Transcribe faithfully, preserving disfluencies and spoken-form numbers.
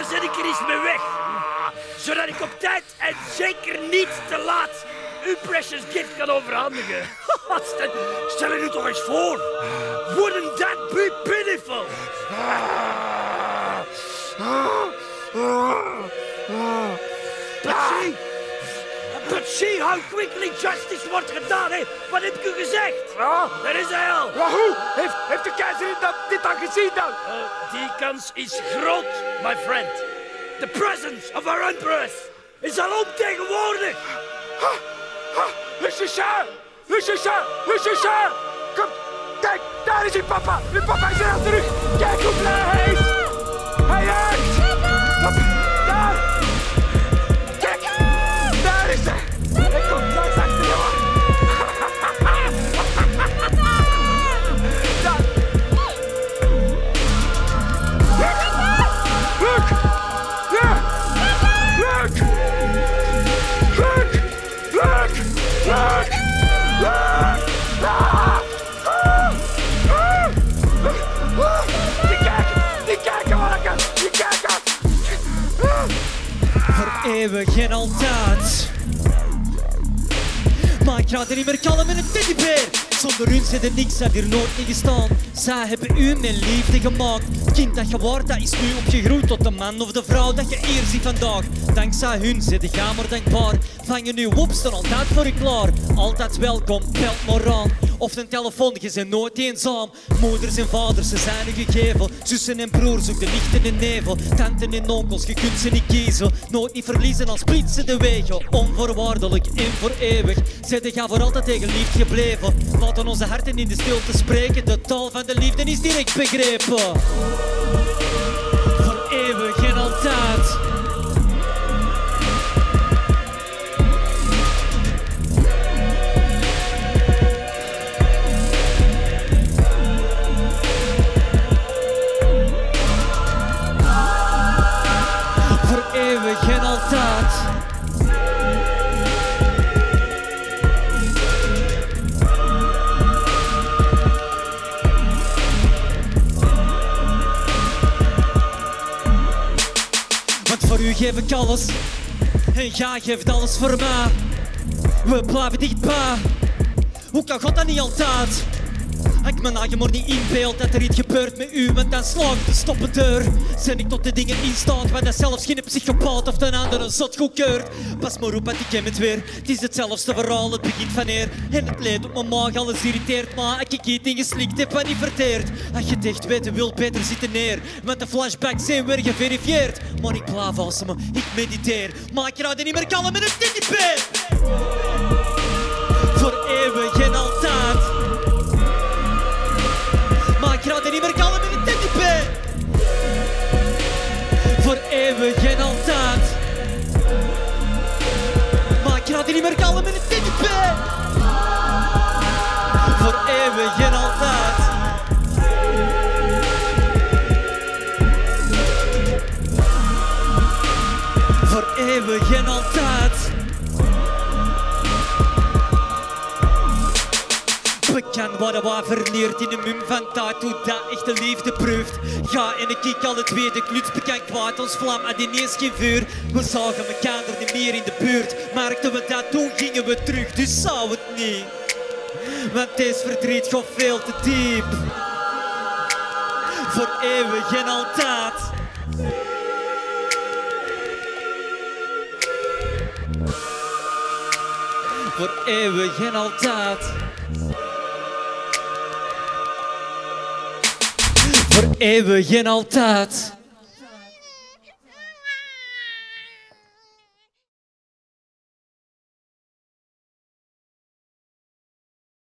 zet ik er eens mee weg. Zodat ik op tijd en zeker niet te laat uw precious gift kan overhandigen. Stel, stel je nu toch eens voor. Wouldn't that be pitiful? But see, but see how quickly justice wordt gedaan, hè? Wat heb ik u gezegd? Ja. Daar is hij al. Maar hoe? Heeft, heeft de keizerin dat, dit dan gezien dan? Uh, die kans is groot, my friend. The presence of our empress is al ontegenwoordig. Ha, ha, le chichin! Le chichin! Le chichin! Kom, kijk, daar is uw papa! Uw papa is er al terug! Kijk hoe blij hij is! Hij juicht! Hop, daar! Kijk, daar is hij! Hij komt langs achter, jongen! Daar! Look! Ja! Look! Look! Look! Look! Look! Die kijken! Die kijken, manneken! Die kijken! Voor eeuwig en altijd. Maar ik ga er niet meer kalm met een teddybeer. Zonder hun zit er niks, had hier nooit niet gestaan. Zij hebben u mijn liefde gemaakt. Het kind dat je wordt, dat is nu opgegroeid tot de man of de vrouw dat je hier ziet vandaag. Dankzij hun zit ik maar dankbaar. Vangen nu op, staan altijd voor je klaar. Altijd welkom, belt maar aan. Of een telefoon, je bent nooit eenzaam. Moeders en vaders, ze zijn u gegeven. Zussen en broers, ook de lichten en nevel. Tanten en onkels, je kunt ze niet kiezen. Nooit niet verliezen als splitsen de wegen. Onvoorwaardelijk en voor eeuwig. Zitten ga voor altijd tegen liefde gebleven. Laten onze harten in de stilte spreken. De taal van de liefde is direct begrepen. Voor eeuwig en altijd. Voor eeuwig en altijd. Want voor u geef ik alles en jij geeft alles voor mij. We blijven dichtbij, hoe kan God dat niet altijd? Ik me je maar niet inbeeld dat er iets gebeurt met u, want dan sla ik de stoppen deur. Zijn ik tot de dingen in staat, want dat zelfs geen psychopaat of een andere zot goedkeurt. Pas maar op, want ik ken het weer. Het is hetzelfde verhaal, het begint van eer. En het leed op mijn maag, alles irriteert, maar ik iets ingeslikt heb wat niet verteerd. Als je het echt weten wilt, beter zitten neer, want de flashbacks zijn weer geverifieerd. Maar ik blijf ademen, ik mediteer, maar ik raad er niet meer kalm met een teddybeer. Voor eeuwig en altijd. Maar ik raad er niet meer kalm met een teddybeer. Voor eeuwig en altijd. Maar ik raad er niet meer kalm met een teddybeer. Voor eeuwig en altijd. Voor eeuwig en altijd. Bekend worden wat verleerd in de mum van tijd, hoe dat echte liefde proeft. Ja, en ik kijk alle twee, de kluts bekend kwaad, ons vlam had ineens geen vuur. We zagen elkaar er niet meer in de buurt, merkten we dat, toen gingen we terug, dus zou het niet. Want deze verdriet gaat veel te diep. Voor eeuwig en altijd. Voor eeuwig en altijd. Voor eeuwig en altijd.